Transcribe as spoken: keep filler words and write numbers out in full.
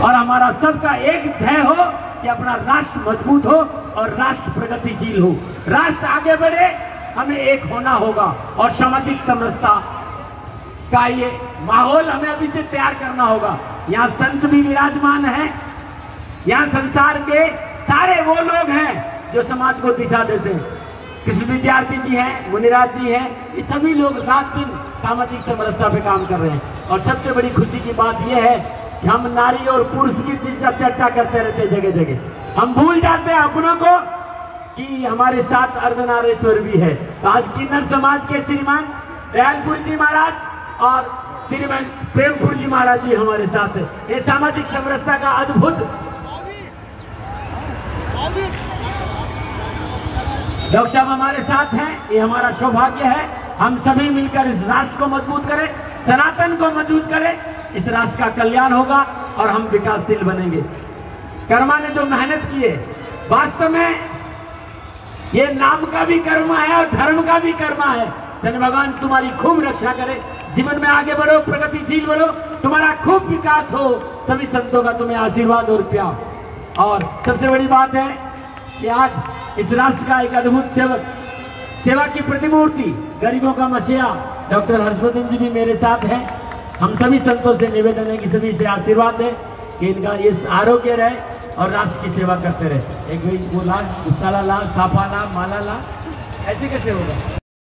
और हमारा सबका एक ध्येय हो कि अपना राष्ट्र मजबूत हो और राष्ट्र प्रगतिशील हो, राष्ट्र आगे बढ़े, हमें एक होना होगा और सामाजिक समरसता का ये माहौल हमें अभी से तैयार करना होगा। यहाँ संत भी विराजमान हैं, यहाँ संसार के सारे वो लोग हैं जो समाज को दिशा देते हैं। कृष्ण विद्यार्थी जी हैं, मुनिराज जी हैं, ये सभी लोग रात दिन सामाजिक समरसता पे काम कर रहे हैं। और सबसे बड़ी खुशी की बात यह है कि हम नारी और पुरुष की चर्चा करते रहते जगह जगह, हम भूल जाते हैं अपनों को कि हमारे साथ अर्धनारेश्वर भी है। तो आज किन्नर समाज के श्रीमान दयालपुर जी महाराज और श्रीमान प्रेमपुर जी महाराज जी हमारे साथ है। ये सामाजिक समरसता का अद्भुत डॉक्टर साहब हमारे साथ हैं, ये हमारा सौभाग्य है। हम सभी मिलकर इस राष्ट्र को मजबूत करें, सनातन को मजबूत करें, इस राष्ट्र का कल्याण होगा और हम विकासशील बनेंगे। कर्मा ने जो मेहनत की है, वास्तव में ये नाम का भी कर्मा है और धर्म का भी कर्मा है। शनि भगवान तुम्हारी खूब रक्षा करे, जीवन में आगे बढ़ो, प्रगतिशील बढ़ो, तुम्हारा खूब विकास हो, सभी संतों का तुम्हें आशीर्वाद और प्यार। और सबसे बड़ी बात है कि आज इस राष्ट्र का एक अद्भुत सेवक, सेवा की प्रतिमूर्ति, गरीबों का मसीहा डॉक्टर हर्षवर्धन जी भी मेरे साथ हैं। हम सभी संतों से निवेदन है कि सभी से आशीर्वाद दें कि इनका ये आरोग्य रहे और राष्ट्र की सेवा करते रहे। एक वो लाल, उसाला लाल, साफा लाल, माला लाल, ऐसे कैसे होगा।